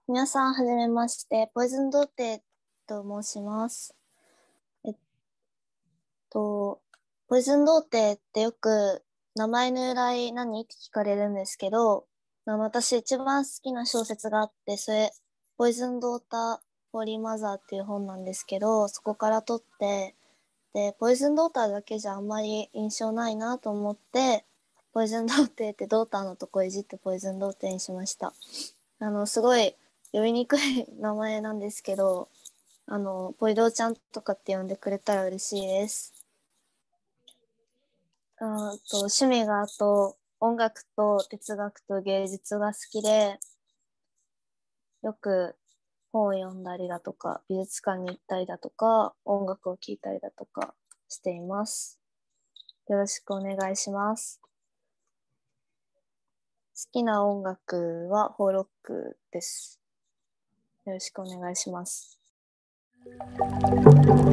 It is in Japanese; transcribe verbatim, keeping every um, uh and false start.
皆さん、はじめまして。ポイズン童貞と申します。えっと、ポイズン童貞ってよく名前の由来何って聞かれるんですけど、まあ私一番好きな小説があって、それ、ポイズンドーター・ホーリーマザーっていう本なんですけど、そこから取って、で、ポイズンドーターだけじゃあんまり印象ないなと思って、ポイズン童貞ってドーターのとこいじってポイズン童貞にしました。あの、すごい呼びにくい名前なんですけど、あの、ポイドーちゃんとかって呼んでくれたら嬉しいです。あと趣味があと音楽と哲学と芸術が好きで、よく本を読んだりだとか、美術館に行ったりだとか、音楽を聴いたりだとかしています。よろしくお願いします。好きな音楽はホーロックです。よろしくお願いします。